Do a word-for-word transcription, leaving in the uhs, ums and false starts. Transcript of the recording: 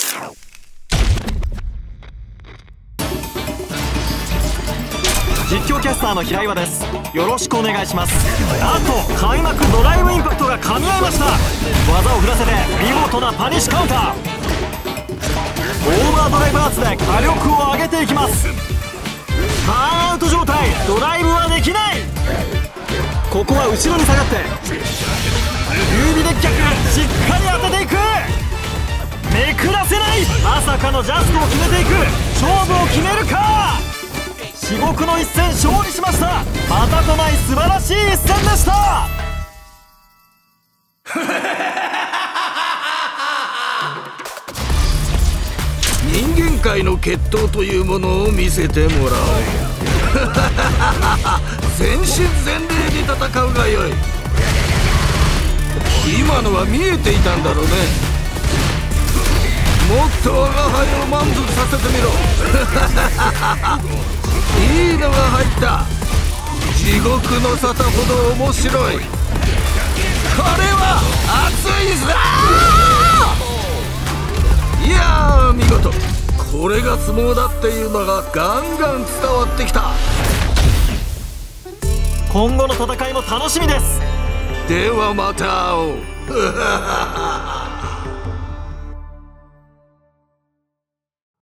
実況キャスターの平岩です。よろしくお願いします。なんと開幕ドライブインパクトが噛み合いました。技を振らせて見事なパニッシュカウンター。オーバードライブアーツで火力を上げていきます。ターンアウト状態、ドライブはできない。ここは後ろに下がって指で逆しっかり当てていく。めくらせない。まさかのジャストを決めていく。勝負を決めるか。至極の一戦勝利しました。またとない素晴らしい一戦でした。 人間界の決闘というものを見せてもらおう。全身全霊に戦うがよい。今のは見えていたんだろうね。もっと我が輩を満足させてみろ。いいのが入った。地獄の沙汰ほど面白い。これは熱いぞ。いやー見事。これが相撲だっていうのがガンガン伝わってきた。 今後の戦いも楽しみです。 ではまた会おう。